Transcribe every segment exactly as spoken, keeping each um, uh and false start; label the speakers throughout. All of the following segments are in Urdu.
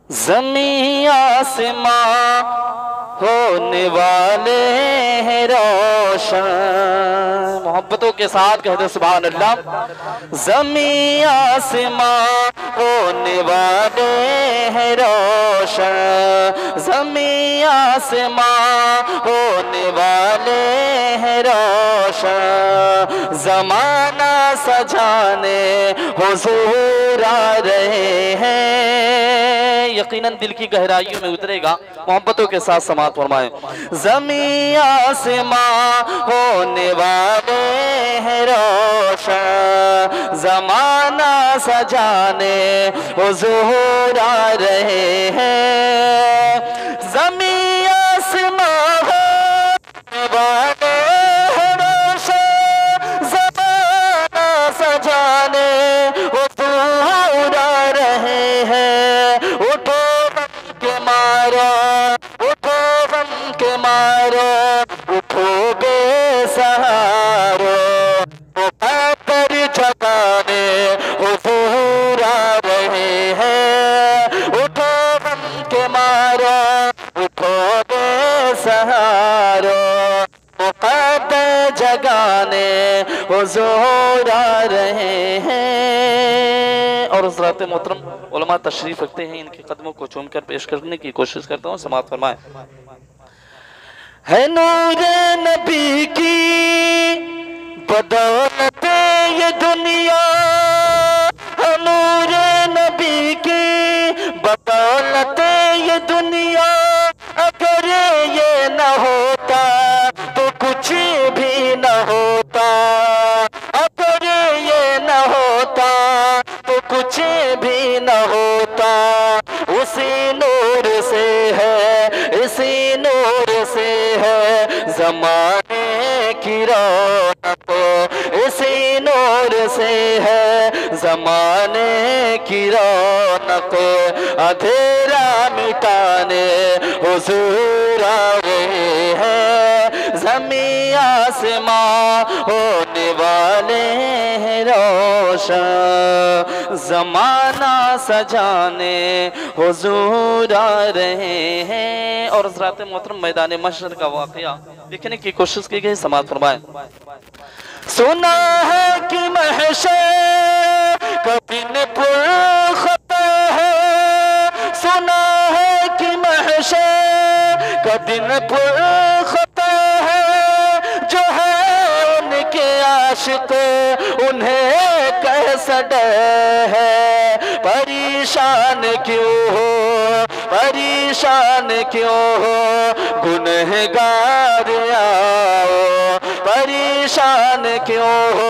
Speaker 1: زمین آسماں ہونے والے ہیں روشن. محبتوں کے ساتھ کہتے ہیں سبحان اللہ. زمین آسماں ہونے والے ہیں روشن. زمین آسماں ہونے والے ہیں روشن. زمانہ سجانے حضور آ رہے ہیں. یقیناً دل کی گہرائیوں میں اترے گا. محبتوں کے ساتھ سماعت فرمائیں. زمین آسماں ہونے والے ہیں روشن. زمانہ سجانے حضور آ رہے ہیں. زمین آسماں ہونے والے ہیں روشن. زمانہ سجانے حضور آ رہے ہیں. اٹھو غم کے مارو, اٹھو غم کے مارو, اٹھو بے سہارو. پر جگانے حضور آ رہے ہیں. اٹھو غم کے مارو, اٹھو بے سہارو. مقدر جگانے حضور آ رہے ہیں. اور حضرات محترم علماء تشریف رکھتے ہیں, ان کے قدموں کو چوم کر پیش کرنے کی کوشش کرتا ہوں. سماعت فرمائیں. ہے نور نبی کی بدولت یہ دنیا, ہے نور نبی کی بدولت یہ دنیا. اگر یہ نہ ہوتا تو کچھ بھی نہ ہوتا. اگر یہ نہ ہوتا تو کچھ بھی نہ ہوتا. اسی نور سے ہے, اسی نور سے ہے زمانے کی رونق. اسی نور سے ہے زمانے کی رونق. اندھیرا مٹانے حضور آ رہے ہیں. زمین آسماں ہونے والے ہیں روشن. زمانہ سجانے حضور آ رہے ہیں. اور حضرات محترم میدان محشر کا واقعہ دیکھنے کی کوشش کی گئی. سماعت فرمائیں. سنا ہے کہ محشر کا دن پر خطا ہے. سنا ہے کہ محشر کا دن پر خطا ہے. جو ہے ان کے عاشق انہیں کیسا ڈر ہے. پریشان کیوں ہو, پریشان کیوں ہو, گنہگار آؤ. پریشان کیوں ہو,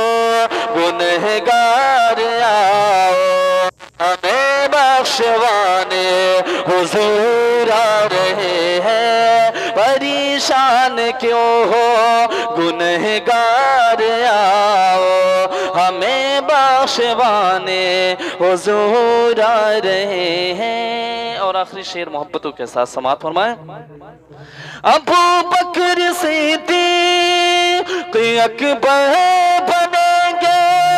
Speaker 1: گنہگار آؤ. ہمیں بخشوانے حضور آ رہے ہیں. پریشان کیوں ہو, گنہگار آؤ. ہمیں بخشوانے حضور آ رہے ہیں. اور آخری شعر محبتوں کے ساتھ سماعت فرمائیں. ابو بکر صدیق اکبر بنیں گے.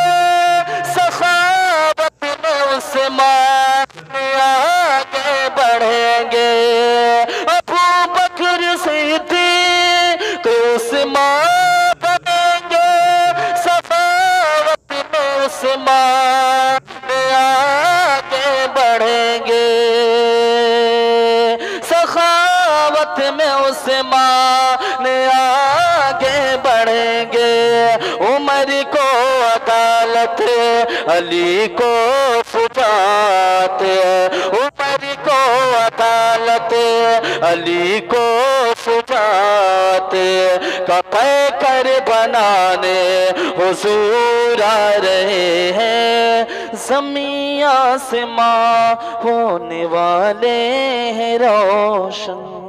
Speaker 1: سخاوت میں عثمان آگے بڑھیں گے. ابو بکر صدیق عثمان بنیں گے. سخاوت میں عثمان آگے بڑھیں گے. سخاوت میں عثمان آگے بڑھیں گے. عمر کو عدالت, علی کو شجاعت. عمر کو عدالت, علی کو شجاعت. کا پیکر بنانے حضور آ رہے ہیں. زمین آسماں ہونے والے ہیں روشن.